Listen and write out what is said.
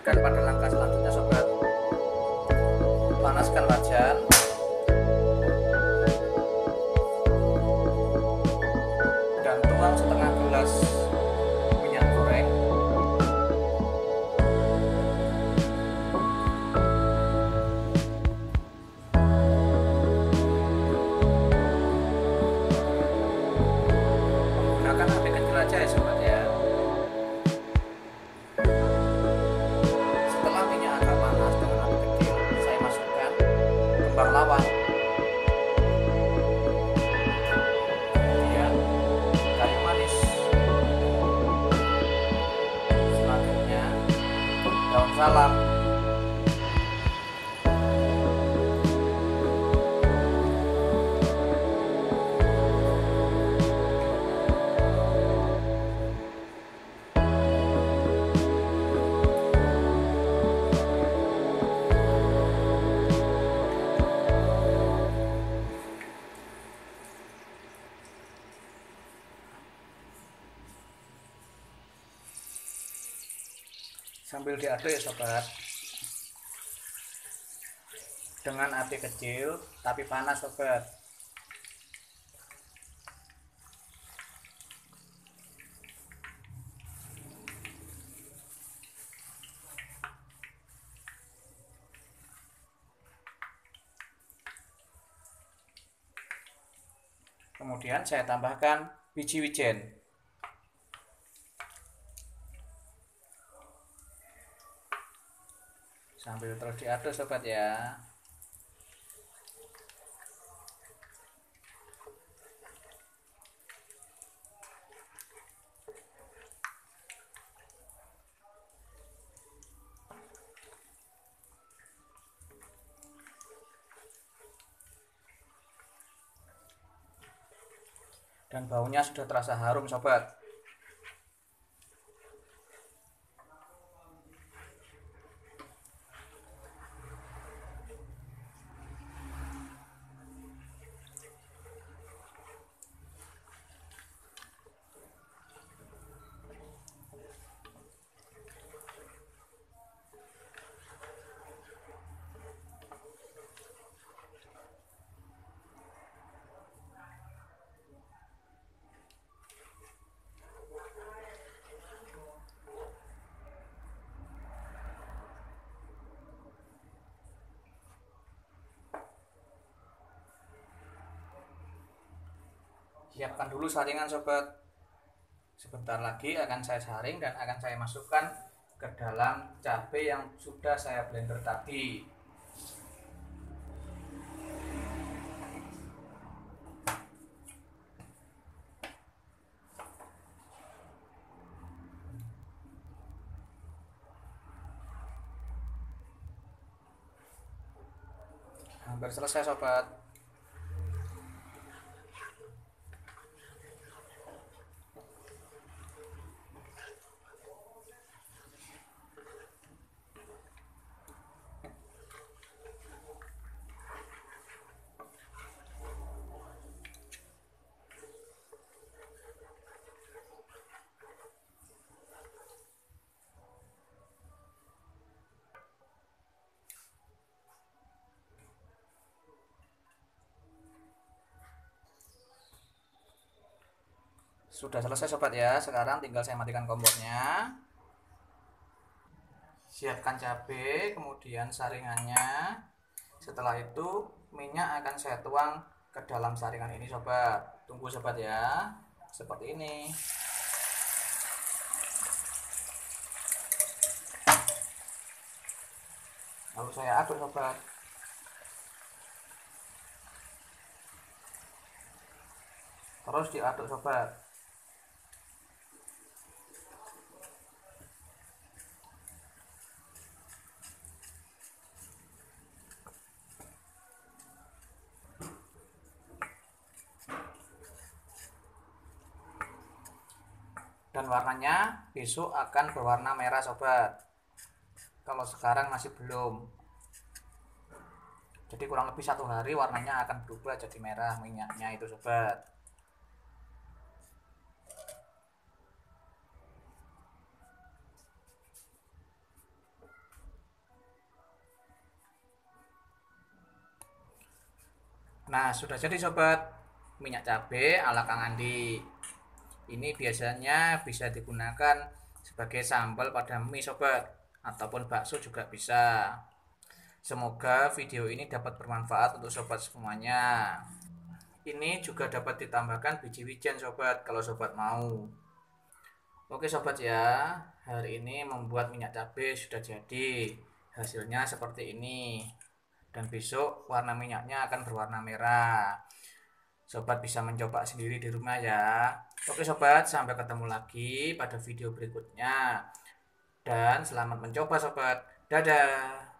lanjutkan pada langkah selanjutnya sobat. Panaskan wajan. Dan tuang setengah gelas minyak goreng. Menggunakan api kecil aja ya sobat ya. Setelah minyak agak panas dengan api kecil, saya masukkan kembang lawang, kemudian kayu manis, selanjutnya daun salam, sambil diaduk ya sobat, dengan api kecil tapi panas sobat. Kemudian saya tambahkan biji wijen. Sambil terus diaduk sobat ya. Dan baunya sudah terasa harum sobat. Siapkan dulu saringan sobat. Sebentar lagi akan saya saring dan akan saya masukkan ke dalam cabai yang sudah saya blender tadi. Hampir selesai sobat. Sudah selesai sobat ya. Sekarang tinggal saya matikan kompornya. Siapkan cabai, kemudian saringannya. Setelah itu minyak akan saya tuang ke dalam saringan ini sobat. Tunggu sobat ya. Seperti ini. Lalu saya aduk sobat. Terus diaduk sobat. Dan warnanya besok akan berwarna merah sobat. Kalau sekarang masih belum. Jadi kurang lebih 1 hari warnanya akan berubah jadi merah minyaknya itu sobat. Nah, sudah jadi sobat, minyak cabai ala Kang Andi. Ini biasanya bisa digunakan sebagai sambal pada mie sobat, ataupun bakso juga bisa. Semoga video ini dapat bermanfaat untuk sobat semuanya. Ini juga dapat ditambahkan biji wijen sobat kalau sobat mau. Oke sobat ya, hari ini membuat minyak cabai sudah jadi. Hasilnya seperti ini. Dan besok warna minyaknya akan berwarna merah. Sobat bisa mencoba sendiri di rumah ya. Oke sobat, sampai ketemu lagi pada video berikutnya. Dan selamat mencoba sobat. Dadah.